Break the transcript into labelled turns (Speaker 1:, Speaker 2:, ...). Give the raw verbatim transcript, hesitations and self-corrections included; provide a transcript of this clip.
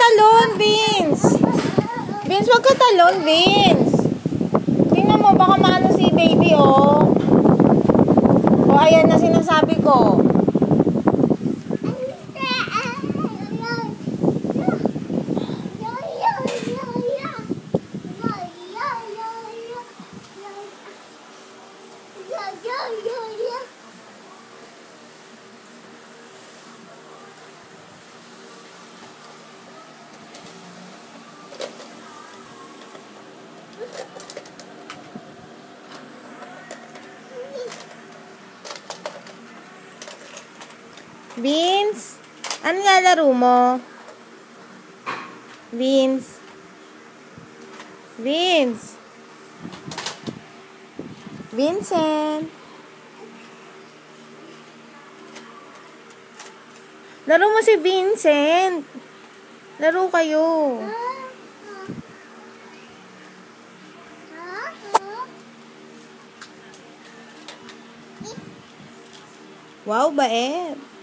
Speaker 1: talon, Vince. Vince, wag ka talon, Vince. Tingnan mo, baka maano si baby, oh. O, ayan na sinasabi ko. Vince, ano nga laro mo? Vince. Vince. Vincent. Laro mo si Vincent. Laro kayo. Wow, bae.